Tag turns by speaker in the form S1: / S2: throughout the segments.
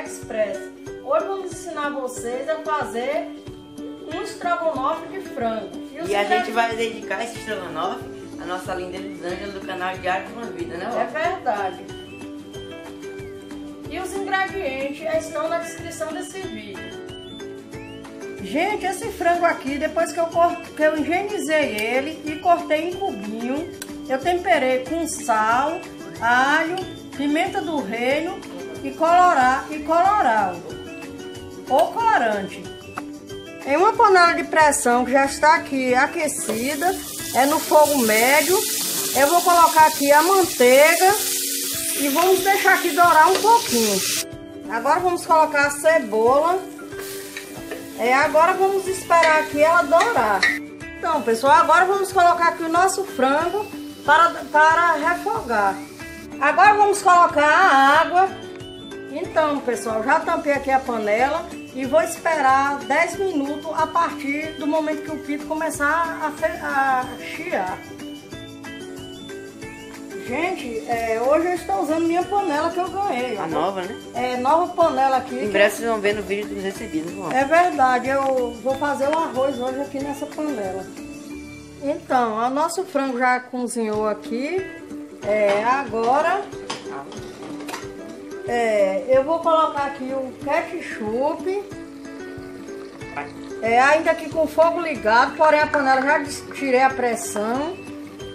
S1: AliExpress. Hoje vamos ensinar vocês a fazer um estrogonofe de frango.
S2: E a gente vai dedicar esse estrogonofe à nossa linda Elisângela do canal Diário de uma Vida, né, ó?
S1: É verdade. E os ingredientes estão na descrição desse vídeo. Gente, esse frango aqui, depois que eu higienizei ele e cortei em cubinho, eu temperei com sal, alho, pimenta do reino e colorau ou corante. Em uma panela de pressão que já está aqui aquecida, é no fogo médio, eu vou colocar aqui a manteiga e vamos deixar aqui dourar um pouquinho. Agora vamos colocar a cebola. Agora vamos esperar aqui ela dourar. Então, pessoal, agora vamos colocar aqui o nosso frango para refogar. Agora vamos colocar a água. Então, pessoal, já tampei aqui a panela e vou esperar 10 minutos a partir do momento que o pito começar a chiar. Gente, hoje eu estou usando minha panela que eu ganhei.
S2: A nova, né?
S1: Nova panela aqui.
S2: Em breve vocês vão ver no vídeo dos recebidos. Vamos.
S1: É verdade, eu vou fazer o arroz hoje aqui nessa panela. Então, o nosso frango já cozinhou aqui. Agora eu vou colocar aqui o ketchup. Ainda aqui com o fogo ligado, porém a panela já tirei a pressão.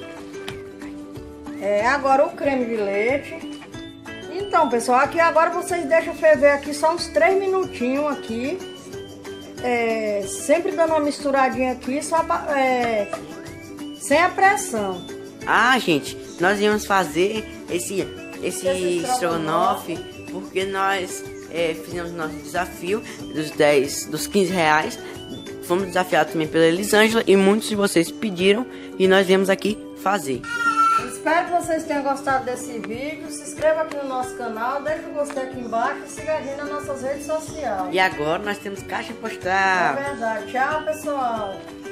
S1: Agora o creme de leite. Então, pessoal, aqui agora vocês deixam ferver aqui só uns 3 minutinhos aqui. Sempre dando uma misturadinha aqui, só sem a pressão.
S2: Ah, gente, nós íamos fazer esse estrogonofe porque nós fizemos nosso desafio dos 15 reais. Fomos desafiados também pela Elisângela e muitos de vocês pediram e nós viemos aqui fazer.
S1: Espero que vocês tenham gostado desse vídeo. Se inscreva aqui no nosso canal, deixa o gostei aqui embaixo e siga a gente nas nossas redes sociais.
S2: E agora nós temos caixa postal.
S1: É verdade. Tchau, pessoal.